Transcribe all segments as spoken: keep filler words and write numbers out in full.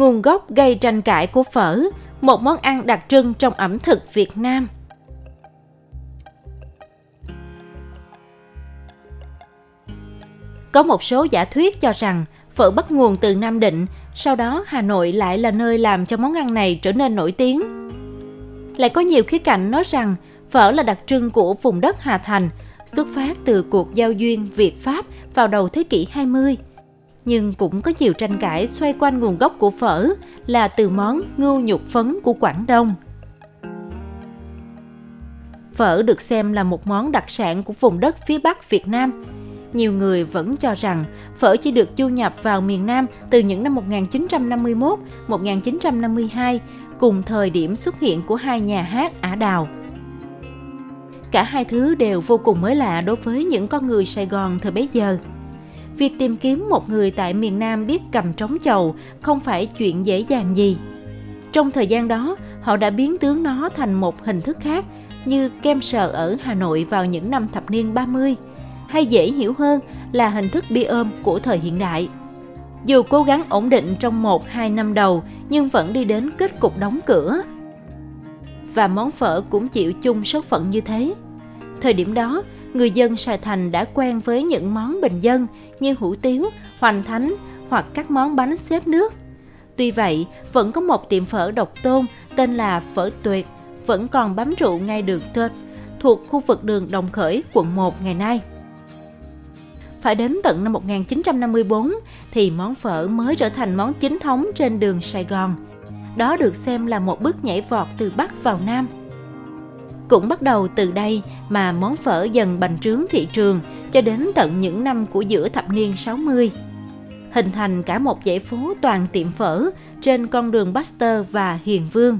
nguồn gốc gây tranh cãi của phở, một món ăn đặc trưng trong ẩm thực Việt Nam. Có một số giả thuyết cho rằng phở bắt nguồn từ Nam Định, sau đó Hà Nội lại là nơi làm cho món ăn này trở nên nổi tiếng. Lại có nhiều khía cạnh nói rằng phở là đặc trưng của vùng đất Hà Thành, xuất phát từ cuộc giao duyên Việt-Pháp vào đầu thế kỷ hai mươi. Nhưng cũng có nhiều tranh cãi xoay quanh nguồn gốc của phở là từ món ngưu nhục phấn của Quảng Đông. Phở được xem là một món đặc sản của vùng đất phía Bắc Việt Nam. Nhiều người vẫn cho rằng phở chỉ được du nhập vào miền Nam từ những năm một nghìn chín trăm năm mươi mốt đến một nghìn chín trăm năm mươi hai, cùng thời điểm xuất hiện của hai nhà hát Ả Đào. Cả hai thứ đều vô cùng mới lạ đối với những con người Sài Gòn thời bấy giờ. Việc tìm kiếm một người tại miền Nam biết cầm trống chầu không phải chuyện dễ dàng gì. Trong thời gian đó, họ đã biến tướng nó thành một hình thức khác như kem sờ ở Hà Nội vào những năm thập niên ba mươi, hay dễ hiểu hơn là hình thức bia ôm của thời hiện đại. Dù cố gắng ổn định trong một hai năm đầu nhưng vẫn đi đến kết cục đóng cửa. Và món phở cũng chịu chung số phận như thế. Thời điểm đó, người dân Sài Thành đã quen với những món bình dân như hủ tiếu, hoành thánh hoặc các món bánh xếp nước. Tuy vậy, vẫn có một tiệm phở độc tôn tên là Phở Tuyệt, vẫn còn bám trụ ngay đường Tết, thuộc khu vực đường Đồng Khởi, quận một ngày nay. Phải đến tận năm một nghìn chín trăm năm mươi tư thì món phở mới trở thành món chính thống trên đường Sài Gòn. Đó được xem là một bước nhảy vọt từ Bắc vào Nam. Cũng bắt đầu từ đây mà món phở dần bành trướng thị trường cho đến tận những năm của giữa thập niên sáu mươi. Hình thành cả một dãy phố toàn tiệm phở trên con đường Baxter và Hiền Vương.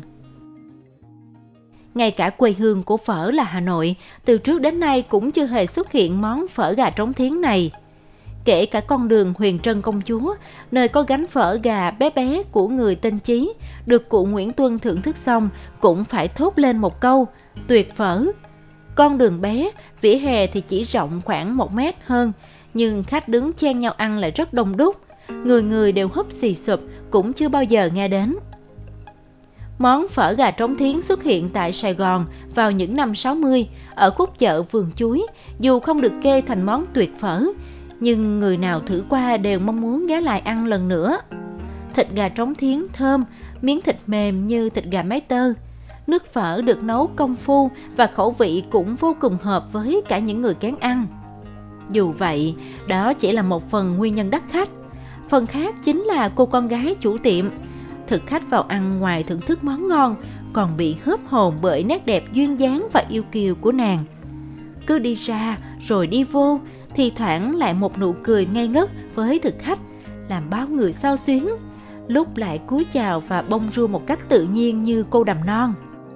Ngay cả quê hương của phở là Hà Nội, từ trước đến nay cũng chưa hề xuất hiện món phở gà trống thiến này. Kể cả con đường Huyền Trân Công Chúa, nơi có gánh phở gà bé bé của người tên Chí, được cụ Nguyễn Tuân thưởng thức xong cũng phải thốt lên một câu, tuyệt phở. Con đường bé, vỉa hè thì chỉ rộng khoảng một mét hơn, nhưng khách đứng chen nhau ăn lại rất đông đúc. Người người đều húp xì sụp, cũng chưa bao giờ nghe đến. Món phở gà trống thiến xuất hiện tại Sài Gòn vào những năm sáu mươi ở khúc chợ Vườn Chuối, dù không được kê thành món tuyệt phở, nhưng người nào thử qua đều mong muốn ghé lại ăn lần nữa. Thịt gà trống thiến thơm, miếng thịt mềm như thịt gà mái tơ. Nước phở được nấu công phu và khẩu vị cũng vô cùng hợp với cả những người kén ăn. Dù vậy, đó chỉ là một phần nguyên nhân đắt khách. Phần khác chính là cô con gái chủ tiệm. Thực khách vào ăn ngoài thưởng thức món ngon, còn bị hớp hồn bởi nét đẹp duyên dáng và yêu kiều của nàng. Cứ đi ra rồi đi vô, thì thoảng lại một nụ cười ngây ngất với thực khách, làm bao người xao xuyến. Lúc lại cúi chào và bông ru một cách tự nhiên như cô đầm non.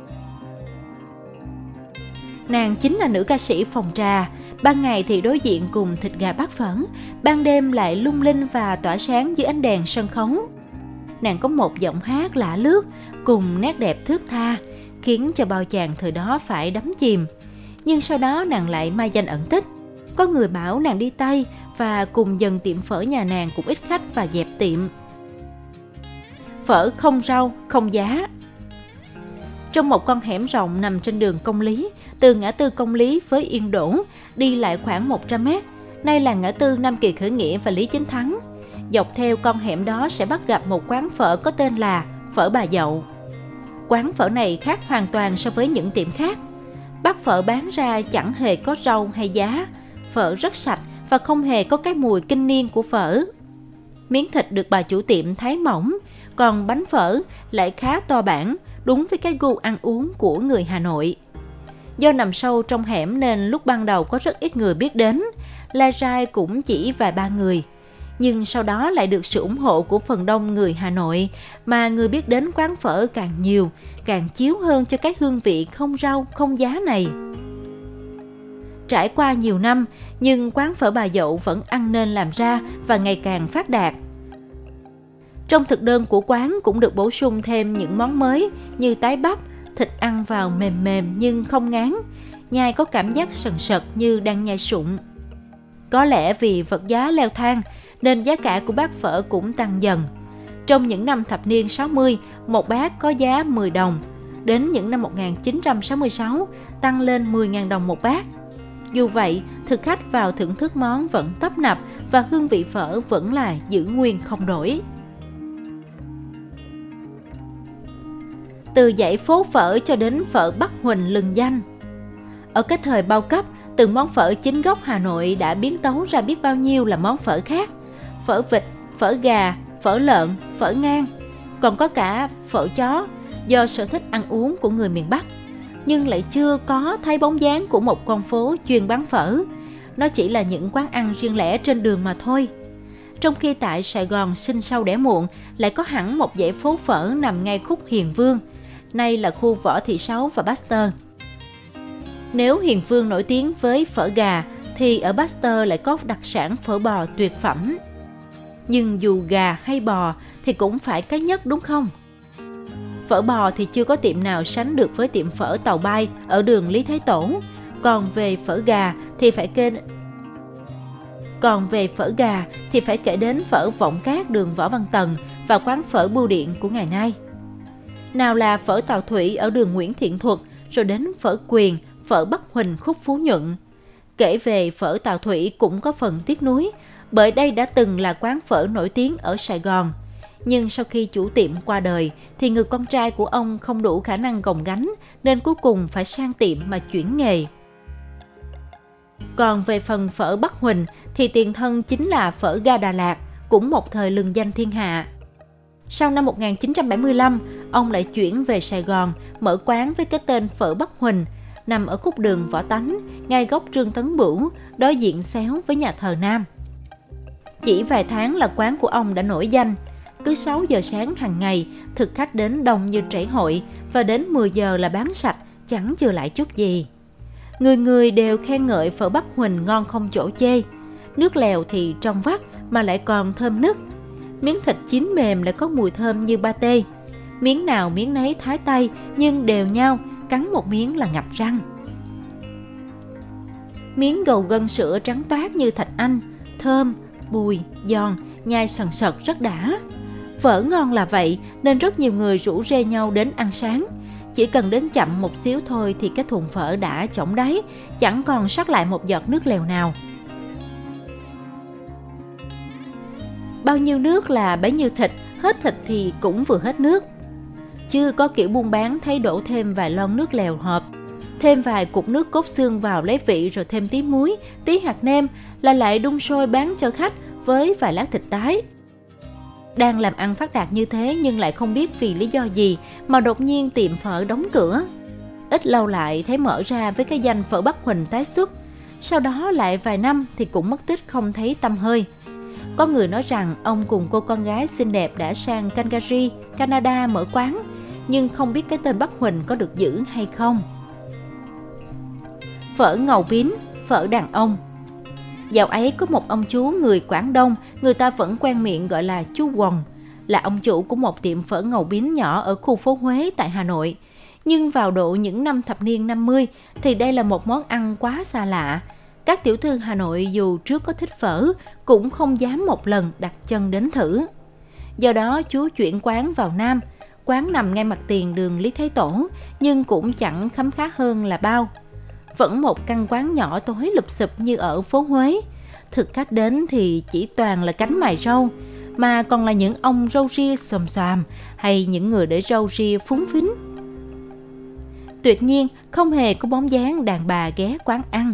Nàng chính là nữ ca sĩ phòng trà, ban ngày thì đối diện cùng thịt gà bát phở, ban đêm lại lung linh và tỏa sáng dưới ánh đèn sân khấu. Nàng có một giọng hát lạ lướt cùng nét đẹp thướt tha, khiến cho bao chàng thời đó phải đắm chìm. Nhưng sau đó nàng lại mai danh ẩn tích. Có người bảo nàng đi Tây và cùng dần tiệm phở nhà nàng cũng ít khách và dẹp tiệm. Phở không rau, không giá. Trong một con hẻm rộng nằm trên đường Công Lý, từ ngã tư Công Lý với Yên Đỗ, đi lại khoảng một trăm mét, nay là ngã tư Nam Kỳ Khởi Nghĩa và Lý Chính Thắng. Dọc theo con hẻm đó sẽ bắt gặp một quán phở có tên là Phở Bà Dậu. Quán phở này khác hoàn toàn so với những tiệm khác. Bát phở bán ra chẳng hề có rau hay giá, phở rất sạch và không hề có cái mùi kinh niên của phở. Miếng thịt được bà chủ tiệm thái mỏng, còn bánh phở lại khá to bản, đúng với cái gu ăn uống của người Hà Nội. Do nằm sâu trong hẻm nên lúc ban đầu có rất ít người biết đến, lai rai cũng chỉ vài ba người. Nhưng sau đó lại được sự ủng hộ của phần đông người Hà Nội, mà người biết đến quán phở càng nhiều, càng chiếu hơn cho cái hương vị không rau, không giá này. Trải qua nhiều năm, nhưng quán phở Bà Dậu vẫn ăn nên làm ra và ngày càng phát đạt. Trong thực đơn của quán cũng được bổ sung thêm những món mới như tái bắp, thịt ăn vào mềm mềm nhưng không ngán, nhai có cảm giác sần sật như đang nhai sụn. Có lẽ vì vật giá leo thang nên giá cả của bát phở cũng tăng dần. Trong những năm thập niên sáu mươi, một bát có giá mười đồng. Đến những năm một nghìn chín trăm sáu mươi sáu, tăng lên mười nghìn đồng một bát. Dù vậy, thực khách vào thưởng thức món vẫn tấp nập và hương vị phở vẫn là giữ nguyên không đổi. Từ dãy phố phở cho đến phở Bắc Huỳnh lừng danh. Ở cái thời bao cấp, từng món phở chính gốc Hà Nội đã biến tấu ra biết bao nhiêu là món phở khác. Phở vịt, phở gà, phở lợn, phở ngan, còn có cả phở chó do sở thích ăn uống của người miền Bắc. Nhưng lại chưa có thấy bóng dáng của một con phố chuyên bán phở. Nó chỉ là những quán ăn riêng lẻ trên đường mà thôi. Trong khi tại Sài Gòn sinh sau đẻ muộn lại có hẳn một dãy phố phở nằm ngay khúc Hiền Vương, nay là khu Võ Thị Sáu và Baxter. Nếu Hiền Vương nổi tiếng với phở gà thì ở Baxter lại có đặc sản phở bò tuyệt phẩm. Nhưng dù gà hay bò thì cũng phải cái nhất đúng không? Phở bò thì chưa có tiệm nào sánh được với tiệm phở Tàu Bay ở đường Lý Thái Tổ. Còn về phở gà thì phải kê Còn về phở gà thì phải kể đến phở Vọng Cát đường Võ Văn Tần và quán phở Bưu Điện của ngày nay. Nào là phở Tàu Thủy ở đường Nguyễn Thiện Thuật, rồi đến phở Quyền, phở Bắc Huỳnh khúc Phú Nhuận. Kể về phở Tàu Thủy cũng có phần tiếc nuối, bởi đây đã từng là quán phở nổi tiếng ở Sài Gòn. Nhưng sau khi chủ tiệm qua đời thì người con trai của ông không đủ khả năng gồng gánh nên cuối cùng phải sang tiệm mà chuyển nghề. Còn về phần phở Bắc Huỳnh thì tiền thân chính là phở ga Đà Lạt, cũng một thời lừng danh thiên hạ. Sau năm một nghìn chín trăm bảy mươi lăm, ông lại chuyển về Sài Gòn, mở quán với cái tên phở Bắc Huỳnh, nằm ở khúc đường Võ Tánh, ngay góc Trương Tấn Bửu, đối diện xéo với nhà thờ Nam. Chỉ vài tháng là quán của ông đã nổi danh. Cứ sáu giờ sáng hàng ngày, thực khách đến đông như trễ hội và đến mười giờ là bán sạch, chẳng chừa lại chút gì. Người người đều khen ngợi phở Bắc Huỳnh ngon không chỗ chê. Nước lèo thì trong vắt mà lại còn thơm nức. Miếng thịt chín mềm lại có mùi thơm như ba tê. Miếng nào miếng nấy thái tay nhưng đều nhau, cắn một miếng là ngập răng. Miếng gầu gân sữa trắng toát như thạch anh, thơm, bùi, giòn, nhai sần sật rất đã. Phở ngon là vậy nên rất nhiều người rủ rê nhau đến ăn sáng. Chỉ cần đến chậm một xíu thôi thì cái thùng phở đã chỏng đáy, chẳng còn sót lại một giọt nước lèo nào. Bao nhiêu nước là bấy nhiêu thịt, hết thịt thì cũng vừa hết nước. Chưa có kiểu buôn bán thấy đổ thêm vài lon nước lèo hộp, thêm vài cục nước cốt xương vào lấy vị rồi thêm tí muối, tí hạt nêm là lại đun sôi bán cho khách với vài lát thịt tái. Đang làm ăn phát đạt như thế nhưng lại không biết vì lý do gì mà đột nhiên tiệm phở đóng cửa. Ít lâu lại thấy mở ra với cái danh phở Bắc Huỳnh tái xuất. Sau đó lại vài năm thì cũng mất tích không thấy tăm hơi. Có người nói rằng ông cùng cô con gái xinh đẹp đã sang Calgary, Canada mở quán, nhưng không biết cái tên Bắc Huỳnh có được giữ hay không. Phở ngầu bín, phở đàn ông. Dạo ấy có một ông chú người Quảng Đông, người ta vẫn quen miệng gọi là chú Quồng, là ông chủ của một tiệm phở ngầu bín nhỏ ở khu phố Huế tại Hà Nội. Nhưng vào độ những năm thập niên năm mươi thì đây là một món ăn quá xa lạ. Các tiểu thư Hà Nội dù trước có thích phở cũng không dám một lần đặt chân đến thử. Do đó chú chuyển quán vào Nam. Quán nằm ngay mặt tiền đường Lý Thái Tổ nhưng cũng chẳng khấm khá hơn là bao. Vẫn một căn quán nhỏ tối lụp xụp như ở phố Huế. Thực khách đến thì chỉ toàn là cánh mày râu, mà còn là những ông râu ria xòm xoàm hay những người để râu ria phúng phính. Tuyệt nhiên không hề có bóng dáng đàn bà ghé quán ăn.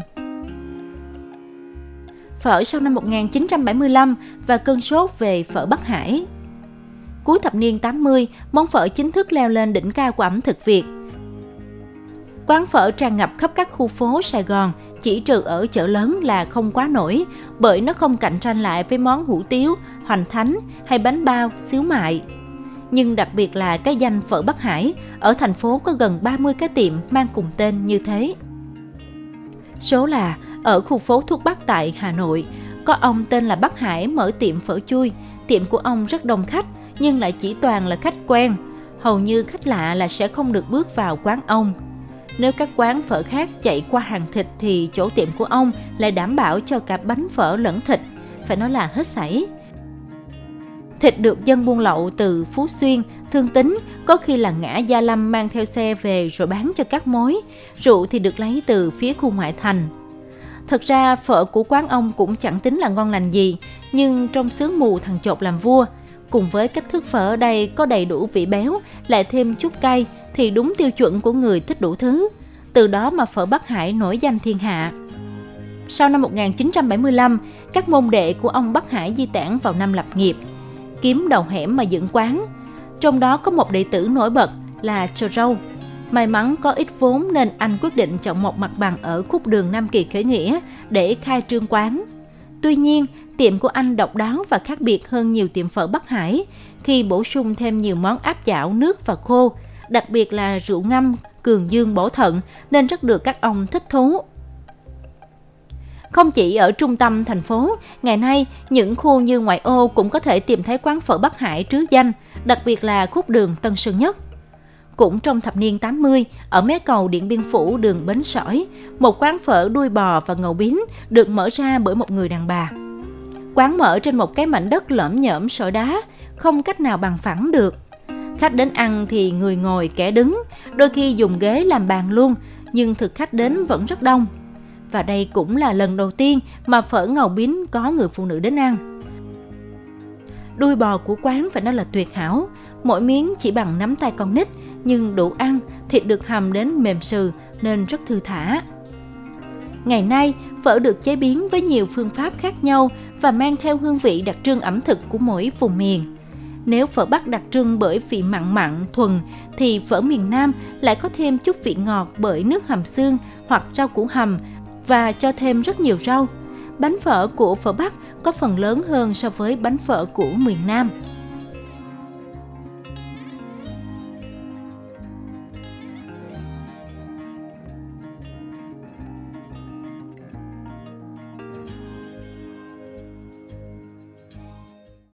Phở sau năm một nghìn chín trăm bảy mươi lăm và cơn sốt về phở Bắc Hải. Cuối thập niên tám mươi, món phở chính thức leo lên đỉnh cao của ẩm thực Việt. Quán phở tràn ngập khắp các khu phố Sài Gòn, chỉ trừ ở chợ lớn là không quá nổi, bởi nó không cạnh tranh lại với món hủ tiếu, hoành thánh hay bánh bao, xíu mại. Nhưng đặc biệt là cái danh phở Bắc Hải, ở thành phố có gần ba mươi cái tiệm mang cùng tên như thế. Số là ở khu phố Thuốc Bắc tại Hà Nội, có ông tên là Bắc Hải mở tiệm phở chui. Tiệm của ông rất đông khách nhưng lại chỉ toàn là khách quen. Hầu như khách lạ là sẽ không được bước vào quán ông. Nếu các quán phở khác chạy qua hàng thịt thì chỗ tiệm của ông lại đảm bảo cho cả bánh phở lẫn thịt, phải nói là hết sảy. Thịt được dân buôn lậu từ Phú Xuyên, Thương Tín, có khi là ngã Gia Lâm mang theo xe về rồi bán cho các mối. Rượu thì được lấy từ phía khu ngoại thành. Thật ra phở của quán ông cũng chẳng tính là ngon lành gì, nhưng trong xứ mù thằng chột làm vua, cùng với cách thức phở ở đây có đầy đủ vị béo, lại thêm chút cay thì đúng tiêu chuẩn của người thích đủ thứ. Từ đó mà phở Bắc Hải nổi danh thiên hạ. Sau năm một nghìn chín trăm bảy mươi lăm, các môn đệ của ông Bắc Hải di tản vào năm lập nghiệp, kiếm đầu hẻm mà dựng quán. Trong đó có một đệ tử nổi bật là Trờ Râu. May mắn có ít vốn nên anh quyết định chọn một mặt bằng ở khúc đường Nam Kỳ Khởi Nghĩa để khai trương quán. Tuy nhiên, tiệm của anh độc đáo và khác biệt hơn nhiều tiệm phở Bắc Hải khi bổ sung thêm nhiều món áp chảo nước và khô, đặc biệt là rượu ngâm cường dương bổ thận nên rất được các ông thích thú. Không chỉ ở trung tâm thành phố, ngày nay những khu như ngoại ô cũng có thể tìm thấy quán phở Bắc Hải trứ danh, đặc biệt là khúc đường Tân Sơn Nhất. Cũng trong thập niên tám mươi, ở mé cầu Điện Biên Phủ đường Bến Sỏi, một quán phở đuôi bò và ngầu bín được mở ra bởi một người đàn bà. Quán mở trên một cái mảnh đất lởm nhởm sỏi đá, không cách nào bằng phẳng được. Khách đến ăn thì người ngồi kẻ đứng, đôi khi dùng ghế làm bàn luôn, nhưng thực khách đến vẫn rất đông. Và đây cũng là lần đầu tiên mà phở ngầu bín có người phụ nữ đến ăn. Đuôi bò của quán phải nói là tuyệt hảo, mỗi miếng chỉ bằng nắm tay con nít, nhưng đủ ăn, thịt được hầm đến mềm sừ nên rất thư thả. Ngày nay, phở được chế biến với nhiều phương pháp khác nhau và mang theo hương vị đặc trưng ẩm thực của mỗi vùng miền. Nếu phở Bắc đặc trưng bởi vị mặn mặn, thuần, thì phở miền Nam lại có thêm chút vị ngọt bởi nước hầm xương hoặc rau củ hầm và cho thêm rất nhiều rau. Bánh phở của phở Bắc có phần lớn hơn so với bánh phở của miền Nam.